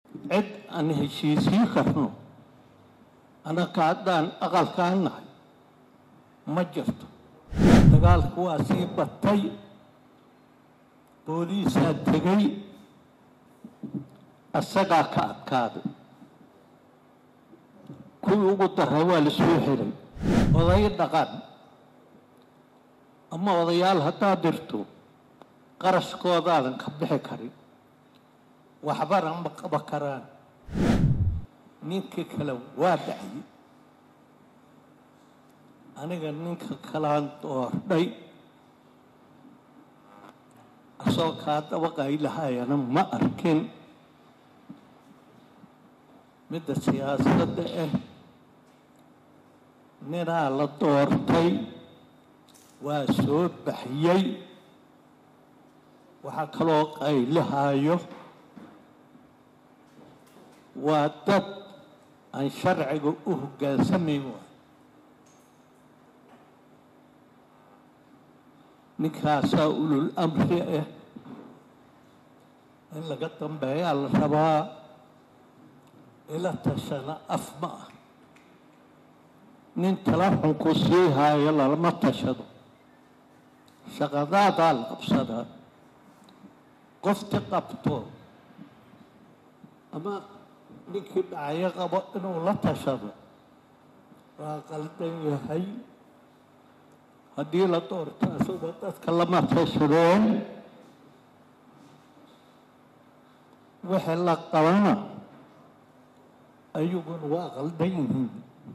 cid aan heshiisiin karno annaka haddaan aqalkaan nahay ma jirto. dagaalku waa sii batay, booliisaa tegay, asagaa ka adkaaday. kuwii ugu daray waa la soo xiray. oday dhaqan ama odayaal haddaad dirto qarashkoodaadan ka bixi karin, waxbana ma qaba karaan. ninkii kale waa dhacay. aniga ninka kalaan doordhay, asoo kaa dabaqay lahaayana ma arkin. midda siyaasadda ninaa la doortay, waa soo baxiyey. waxaa kaloo qaylahaayo waa dad aan sharciga u hoggaansamayn waay. ninkaasaa ulul amri in laga dambeeyaa la rabaa. ila tashana af ma ah. nin talaxunku sii haayo lalama tashado. shaqadaadaa la qabsadaa. qofti qabto ama ninkii dhacyo qabo inuu la tashado waa qaldan yahay. haddii la doorto asagoo dadka lama tashadeen, wixii la qabana ayaguna waa qaldan yihiin.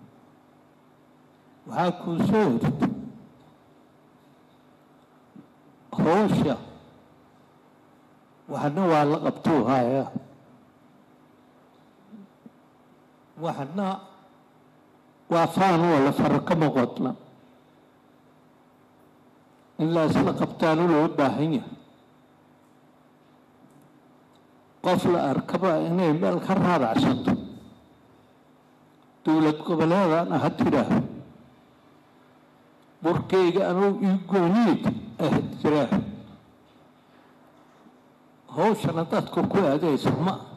waxaa kuu soo horta hawsha waxna waa la qabtuu hayaa, waxna waa faan oo la faro kama qodna. in la isla qabtaanu loo baahan yahay. qof la arkaba inay meel ka raadacsato, dowlad goboleedana ha tidhaaho burkayga anuu ii gooniid tidhaaho. hawshana dadku ku aadaysa ma ah.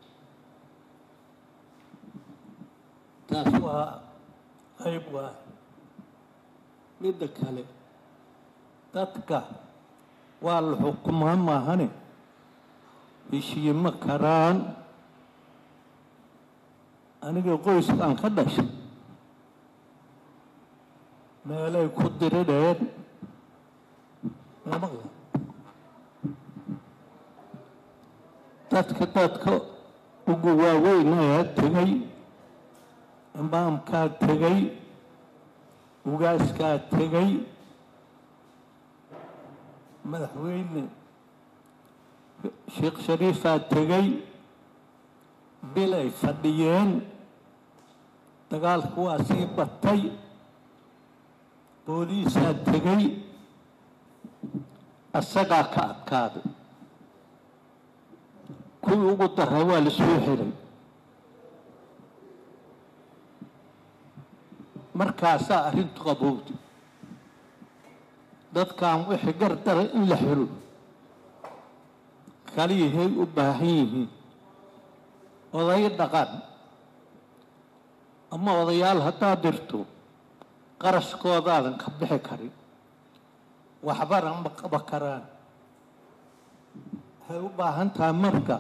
taas waa qayb waa. midda kale dadka waa la xukumaa maahane heshiiye ma karaan. aniga qoyskaan ka dhashay meelay ku diridheen lama dadka ugu waaweyn ayaa tegay, imaamkaa tegay, ugaaskaa tegay, madaxweyne sheekh shariifaa tegay. bil ay fadhiyeen. dagaalku waa sii batay, booliisaa tegay, asagaa ka adkaaday. kuwii ugu daray waa la soo xiray. markaasaa arrintu qabowday. dadkan wixii gardaray in la xiro kaliyahay u baahan yihiin. oday dhaqan ama odayaal haddaad dirto qarashkoodaadan ka bixi karin, waxbana ma qaba karaan. waxay u baahan tahay marka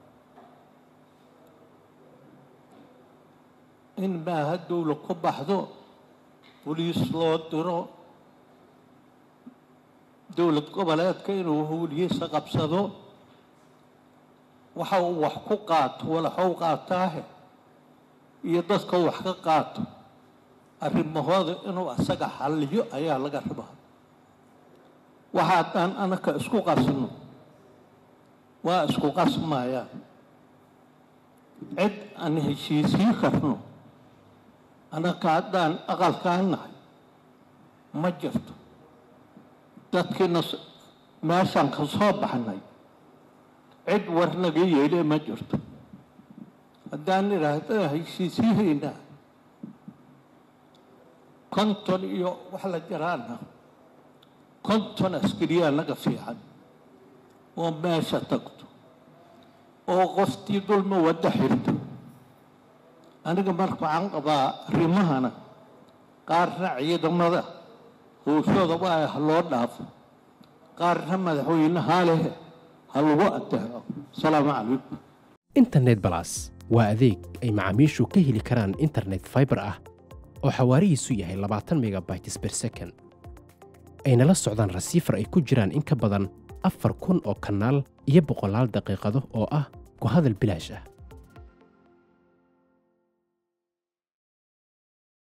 in maaha dowla ku baxdo, boliis loo diro, dowlad goboleedka inuu howlihiisa qabsado. waxa uu wax ku qaato walaxow qaataahe iyo dadka wax ka qaato arrimahooda inuu asaga xalliyo ayaa laga rabaa. waxaadaan anaka isku qasno waa isku qasmayaan. cid aan heshiisiin karno annaka haddaan aqalkaan nahay ma jirto. dadkiina meeshaan ka soo baxnay cid war naga yeelee ma jirto. haddaan idhaahda heshiisiyahaynaa 50 iyo wax la jaraana 50 askariyaa naga fiican oo meesha tagto. oo qoftii dulma wada xirto aniga marka aan qabaa rimahana qaarna ciidamada hooshooda waa loo dhaafo qaarna madaxweynaha leh hal lagu adeeco salaamu calaykum internet plus waa adeeg ay macaamiishu ka heli karaan internet fiber ah oo xawaarihiisu yahay 20 megabytes per second ayna la socdaan rasiifar ay ku jiraan in ka badan 4,000 oo kanaal iyo boqolaal daqiiqado oo ah ku hadal bilaash ah